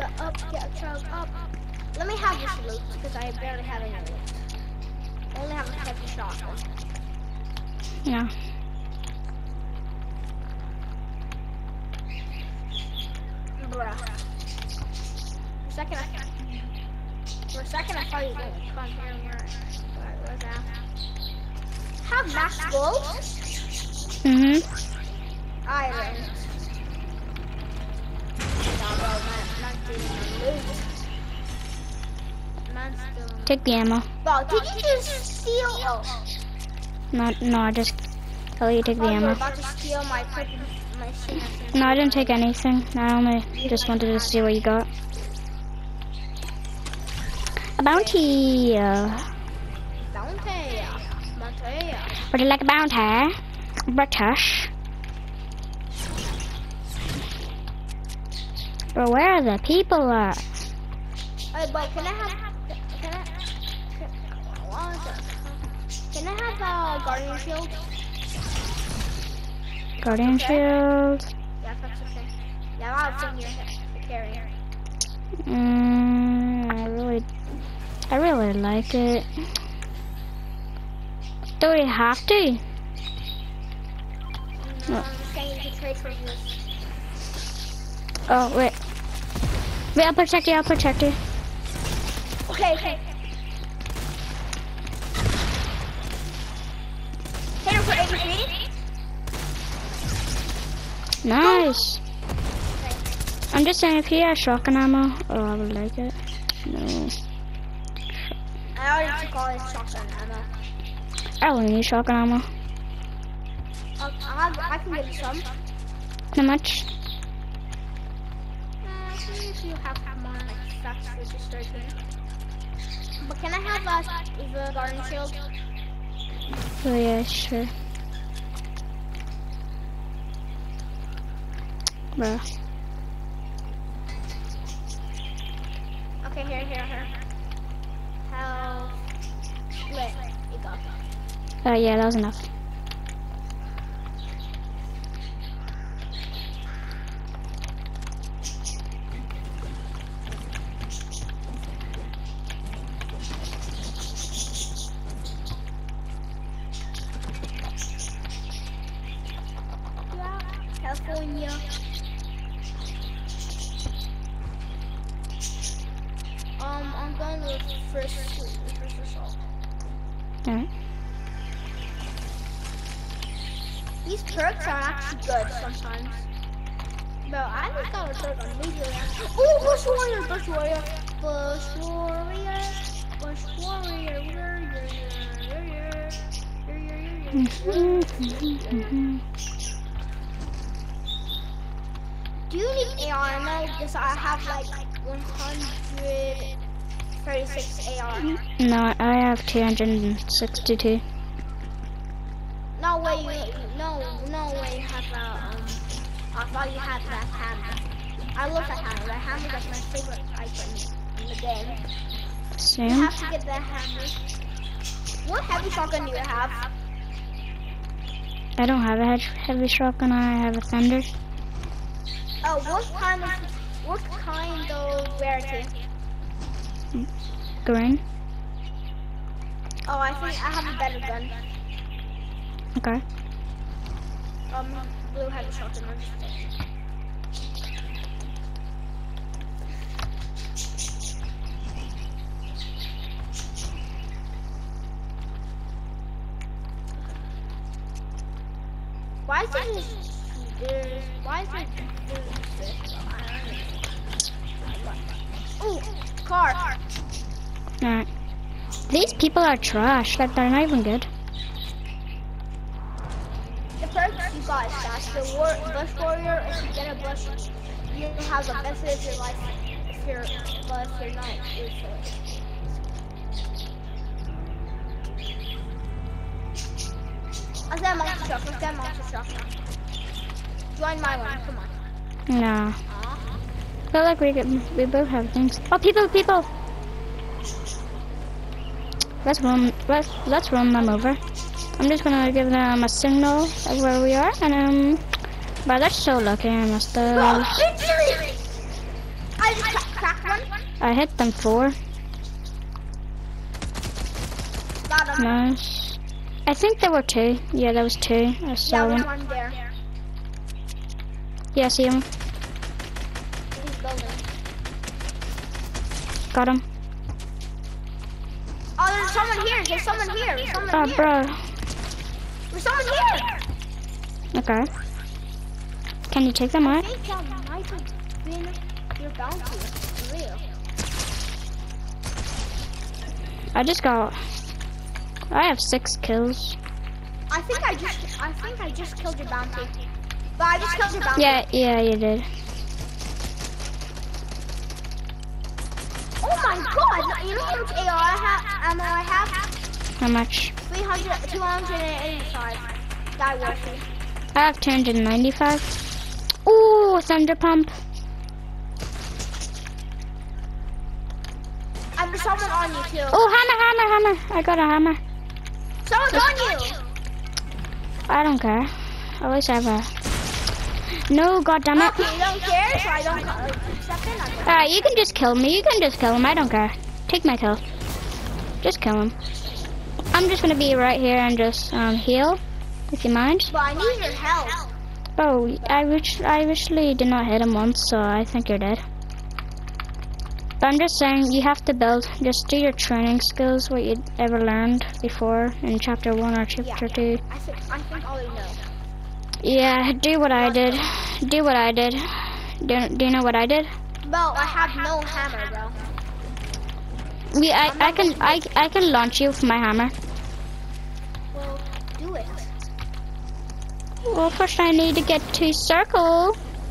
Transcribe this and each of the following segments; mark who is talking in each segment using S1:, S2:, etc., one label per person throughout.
S1: get a chug up. Let me have this loot because I barely have any loot. I only have a heavy shotgun.
S2: Yeah.
S1: Bruh. For a second I thought you were gonna come here and where where's that? Have max gold? Iron.
S2: Take the ammo.
S1: Wow, did you just steal? Oh.
S2: No, I just tell you take the
S1: You were
S2: ammo.
S1: about to steal my shit.
S2: No, I didn't take anything. I only just wanted to see what you got. A bounty.
S1: Bounty.
S2: Would you like a bounty? British. But where are the people at?
S1: Hey, but can I have a guardian shield?
S2: Guardian shield.
S1: Yeah, that's okay. Yeah, I'll have some here to carry.
S2: I really like it. Do we have to?
S1: No, I'm just saying to trade for this.
S2: Oh, wait. Wait, I'll protect you,
S1: Okay. Hit him for 83.
S2: Nice.
S1: Okay.
S2: I'm just saying, if he has shotgun ammo, oh, I would like it. No.
S1: I already took all his shotgun ammo.
S2: I only need shotgun ammo.
S1: I can give you some.
S2: How much?
S1: If you have more, that's registration. But can I have the garden shield?
S2: Oh yeah, sure. Bro.
S1: Okay, here. How? Split. You go.
S2: Oh yeah, that was enough.
S1: California. I'm going with first assault.
S2: Alright.
S1: These perks are actually good sometimes. Bro, I just got a perk on immediately. Oh, Bush Warrior. Do you need AR ammo? Because I have like 136 AR.
S2: No, I have 262.
S1: No way you have I thought you had that hammer. I love that hammer. That hammer is like my favorite item in the game. You
S2: Same.
S1: have to get that hammer. What heavy shotgun do you have?
S2: I don't have a heavy shotgun, I have a thunder.
S1: Oh, what kind of rarity?
S2: Green.
S1: Oh, I think I have a better gun.
S2: Okay.
S1: Blue heavy shotgun. Why is it ooh, car.
S2: Alright. These people are trash, like they're not even good.
S1: The perks you got is that the Bush Warrior, if you get a bush, you have the best of your life if you're not good for it. Let's get a monster truck. Join my one, come on.
S2: No. I feel like we both have things. Oh, people! Let's run them over. I'm just gonna give them a signal of where we are, and but they're so lucky, I must have.
S1: I just
S2: I hit them 4.
S1: Got him.
S2: Nice. I think there were 2. Yeah, there was 2. I saw
S1: Yeah, there's
S2: one.
S1: one there.
S2: Yeah, I see him.
S1: He's building.
S2: Got him.
S1: Oh, there's someone here. There's someone here. There's someone
S2: Oh,
S1: here.
S2: bro.
S1: There's someone here.
S2: Okay. Can you take them
S1: I
S2: out?
S1: think that might have been your bounty. For real.
S2: I have 6 kills.
S1: I think I just killed your bounty. But I just killed your bounty.
S2: Yeah, you did.
S1: Oh my god! You know how much ammo I have?
S2: How much?
S1: 285. Die worth it.
S2: I have 295. Ooh, thunder pump.
S1: There's someone on you too.
S2: Oh, hammer. I got a hammer.
S1: Someone's on you!
S2: I don't care. At least I have a... No, goddammit.
S1: Okay, you don't care, so I don't step in.
S2: Alright, you can just kill me. You can just kill him. I don't care. Take my kill. Just kill him. I'm just gonna be right here and just heal, if you mind.
S1: But I need your help.
S2: Oh, I actually did not hit him once, so I think you're dead. But I'm just saying, you have to build. Just do your training skills, what you ever learned before in chapter 1 or chapter 2.
S1: I think all you know.
S2: Yeah, do what I did. Do what I did. Do you know what I did?
S1: Bro, I have no hammer, bro.
S2: I can launch you with my hammer.
S1: Well, do it.
S2: Well, first I need to get to circle.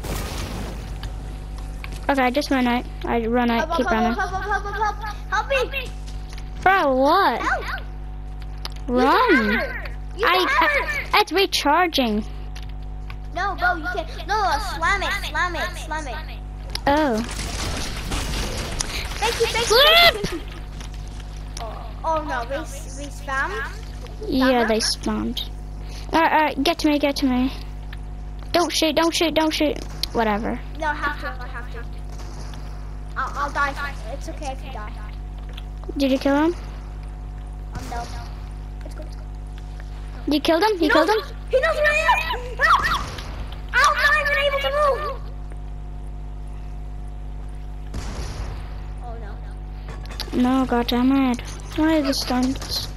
S2: Okay, just run out. I run out. Keep running.
S1: Help me!
S2: Bro, what?
S1: Help!
S2: Run!
S1: I
S2: It's recharging.
S1: No, bro, you can't. No, slam it.
S2: Oh.
S1: Thank you. Oh no, we spammed?
S2: Yeah, they spawned. Alright, get to me. Don't shoot. Whatever.
S1: No, I have to. I'll die. It's okay if you die.
S2: Did you kill him?
S1: No. Let's go.
S2: You killed him?
S1: He knows where I am! Help! I'm not even able to move! Oh no.
S2: No, goddammit. Why are the stunts?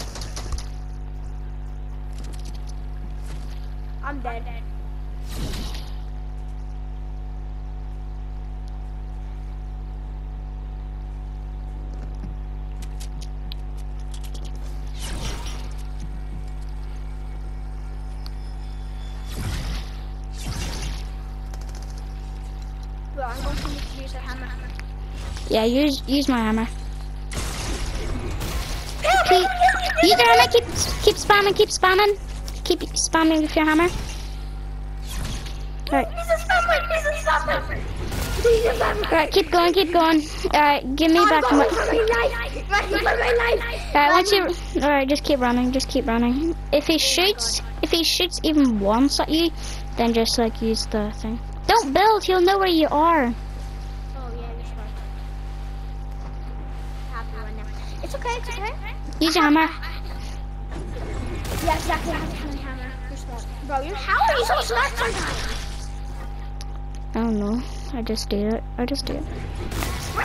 S1: I'm dead. Bro, I'm going to use a hammer.
S2: Yeah, use my hammer. Use your hammer. Keep spamming. Keep spamming with your hammer. Alright.
S1: He's a spammer!
S2: Alright, keep going. Alright, give me back my
S1: life!
S2: Alright, once you just keep running. If he shoots even once at you, then just like use the thing. Don't build, he'll know where you are.
S1: Oh yeah, you're smart. Happy right now. It's okay.
S2: Use your hammer.
S1: Yeah, exactly. I have to hammer. You're smart. Bro, how are you so smart sometimes?
S2: I don't know. I just did it.
S1: Bro! I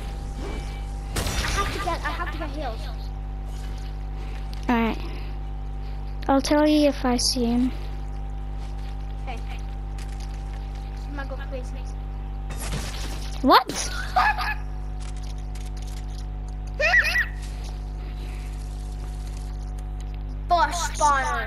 S1: have to get healed.
S2: Alright. I'll tell you if I see him.
S1: Okay. I'm gonna go crazy.
S2: What?
S1: Bush spawner.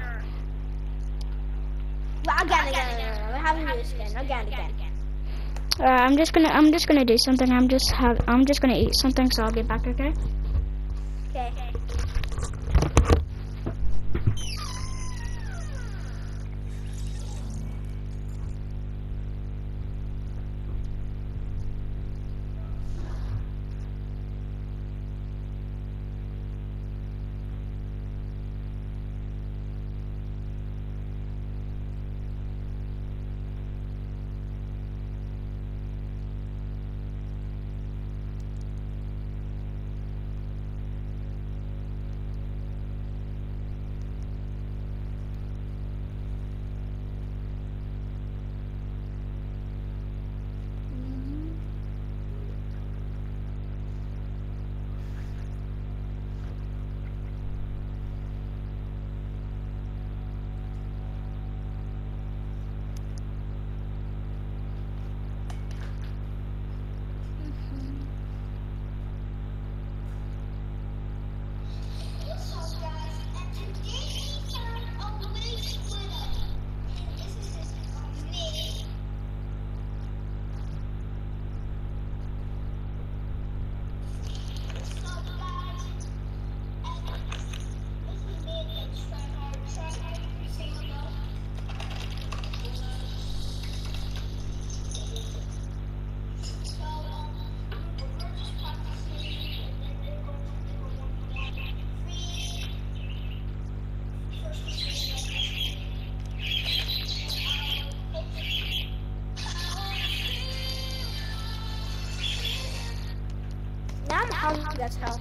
S1: Well, again. We're having this again. Again.
S2: I'm just gonna do something. I'm just gonna eat something, so I'll get back, okay?
S1: Okay. I'm hungry as hell.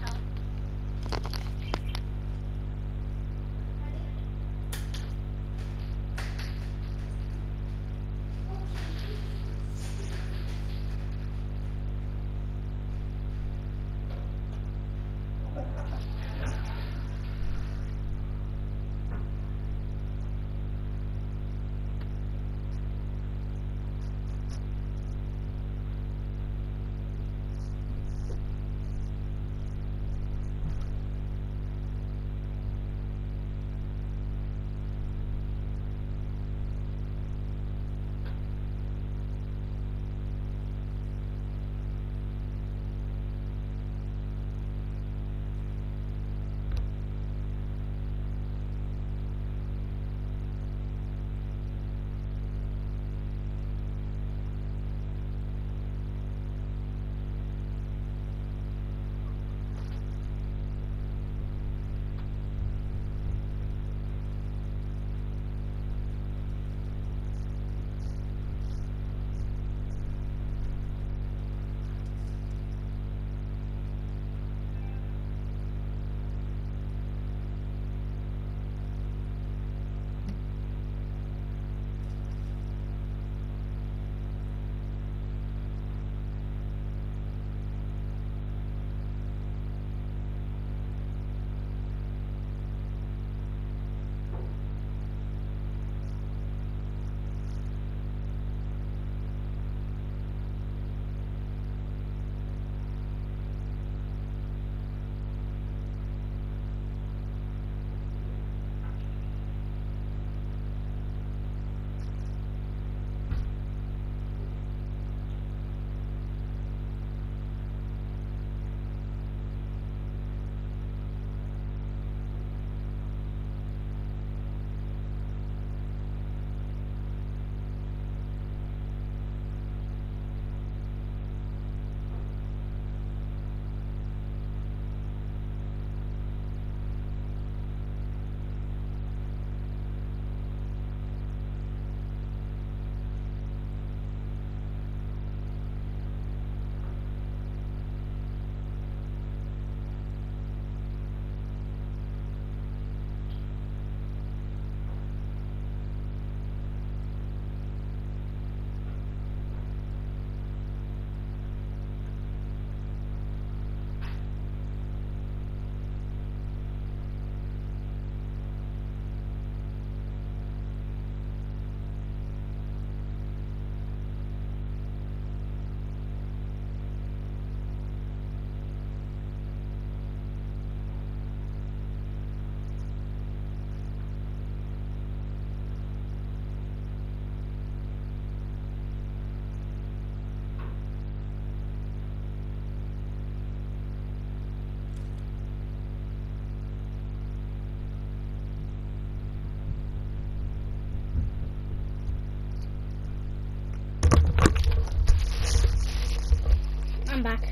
S2: I'm back.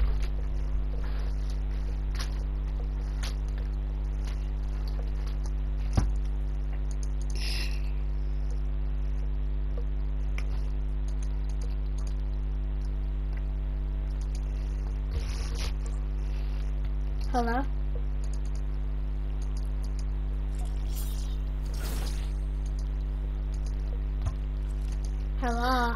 S2: Hello? Hello?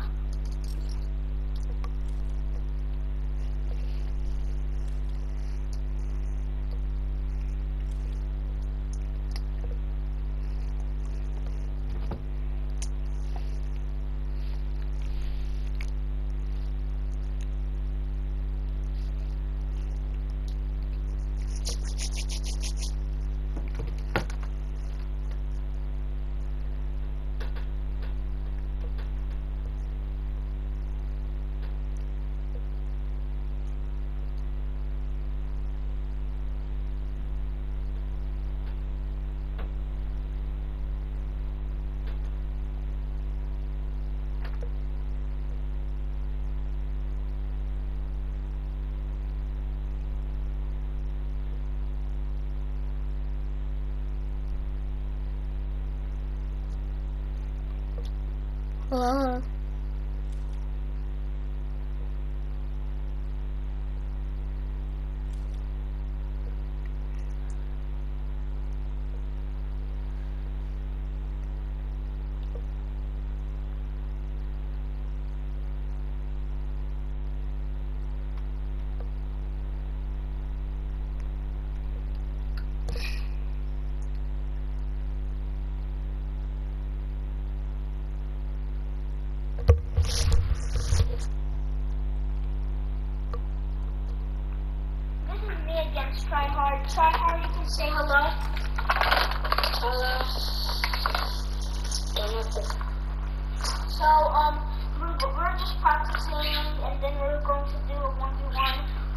S2: Hello?
S1: against Tryhard. Tryhard, you can say hello.
S3: Hello.
S1: So, we're just practicing, and then we're going to do a 1v1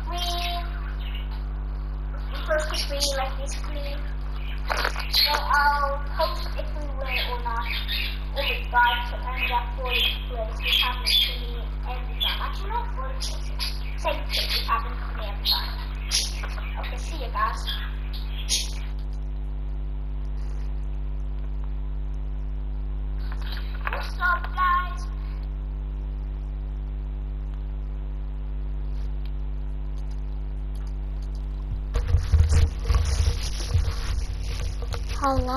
S1: first to three, like basically. So I'll post if we win or not. Oh my god, to end that 40 place, which happens to me every time. Actually, not 40 places. Same thing, which happens to me every time. Okay, see you guys. What's up, guys?
S2: Hello?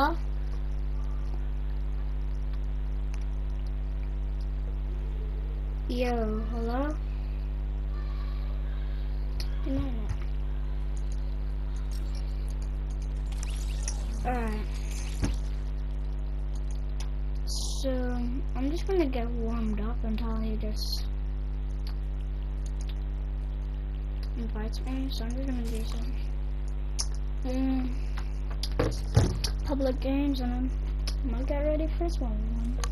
S2: Yo, hello? No. Alright. So, I'm just gonna get warmed up until he just invites me, so I'm just gonna do some public games and I might get ready for this one.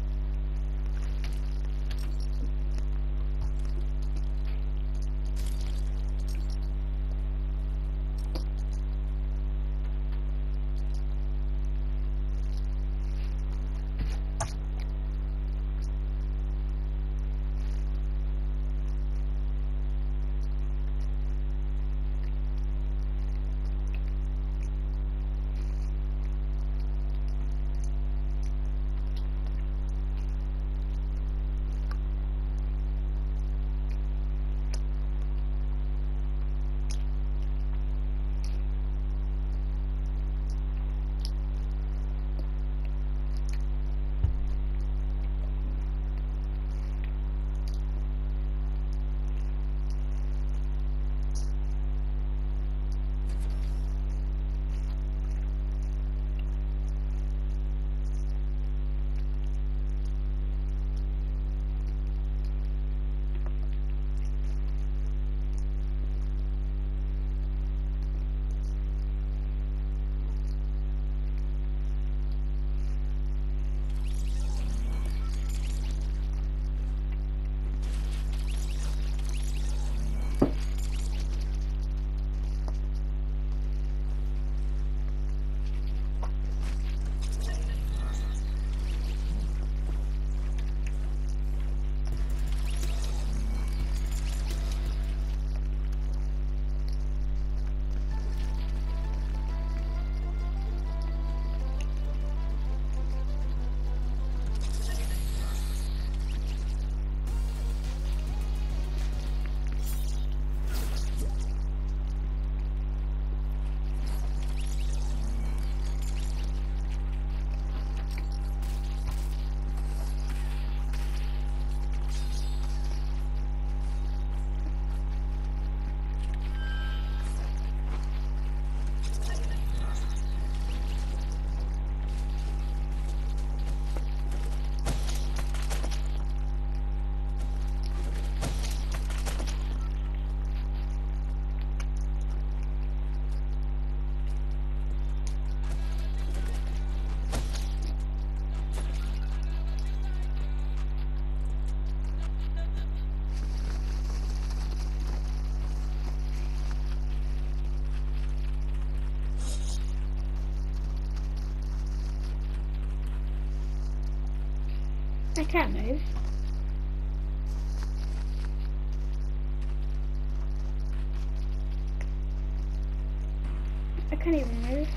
S2: I can't move. I can't even move.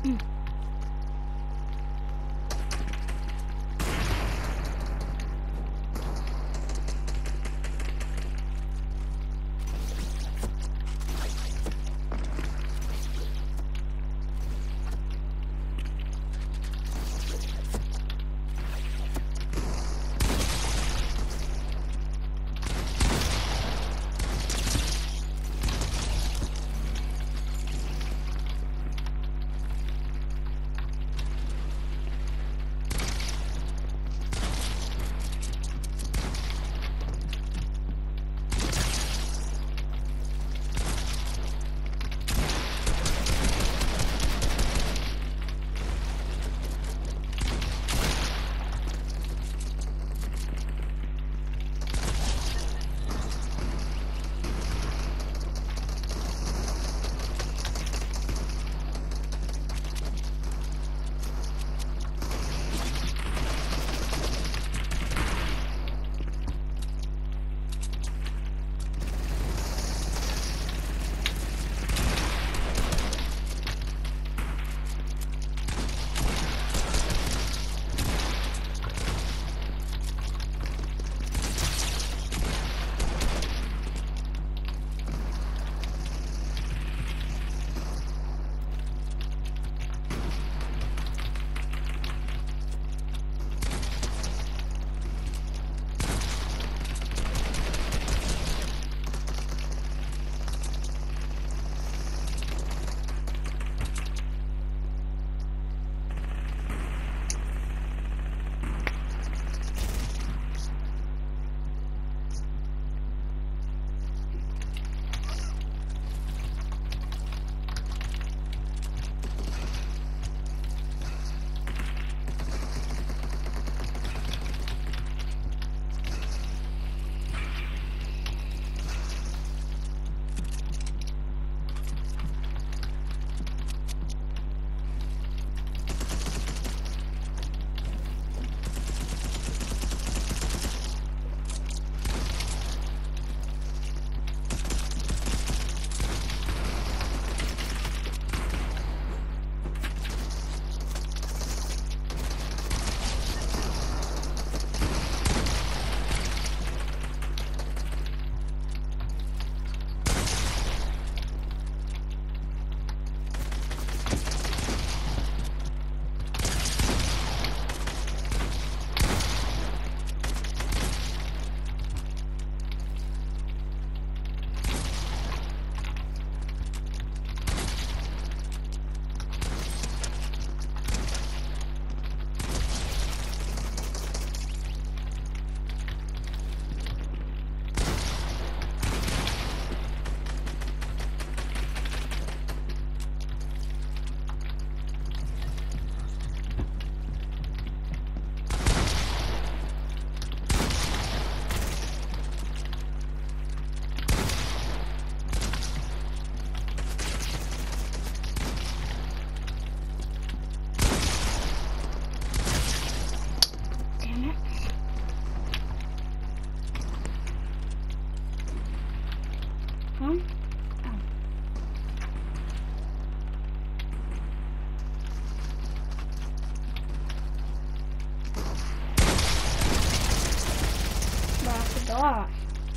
S2: off.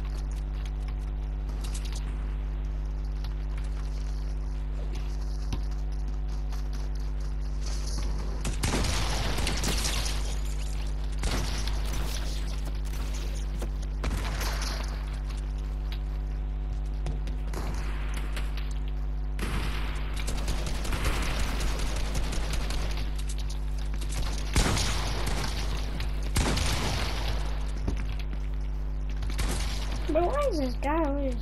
S2: But why is this guy always...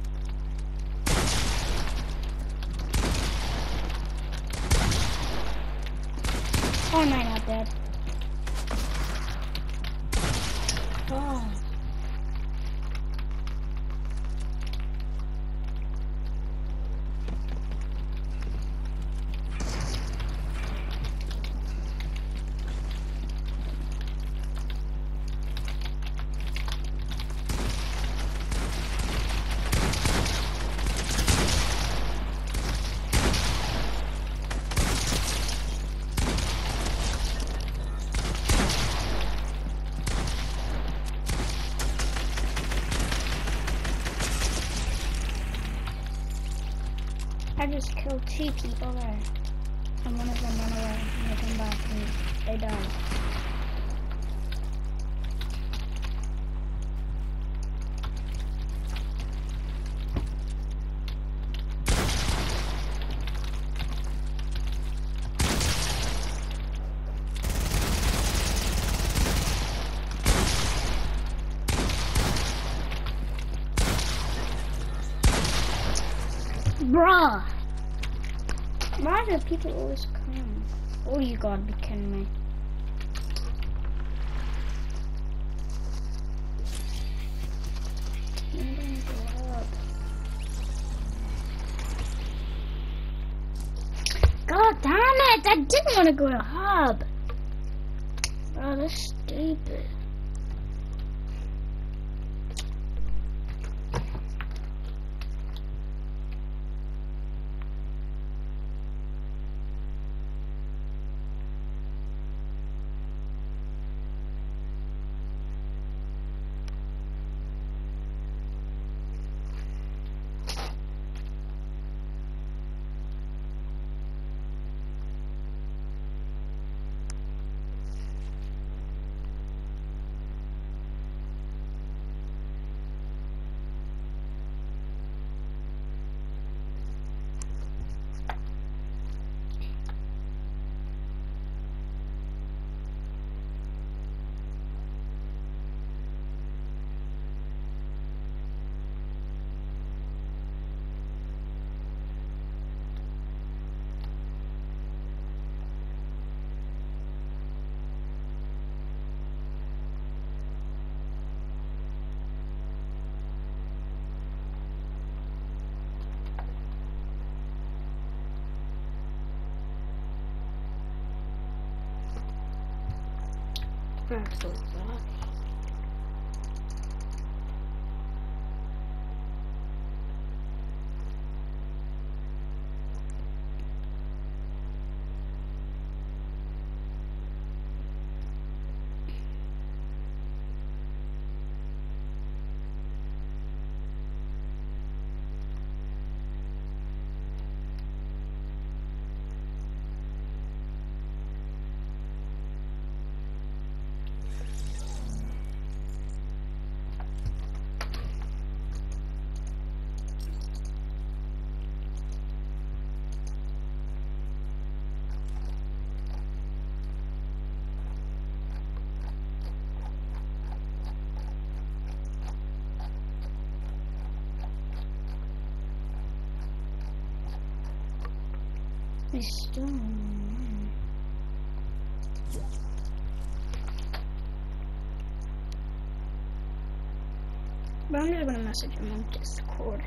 S2: Oh, am I not dead? Oh. I just killed 2 people there. And one of them ran away and they came back and they died. Bruh! Why do people always come? Oh, you gotta be kidding me. God damn it! I didn't want to go to hub. Bro, that's stupid. That's so bad. Stone. But I'm just gonna message him on Discord.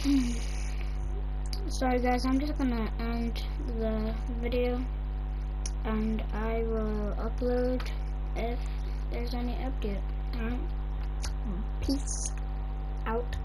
S2: Sorry guys, I'm just gonna end the video and I will upload if there's any update. Alright? Peace out.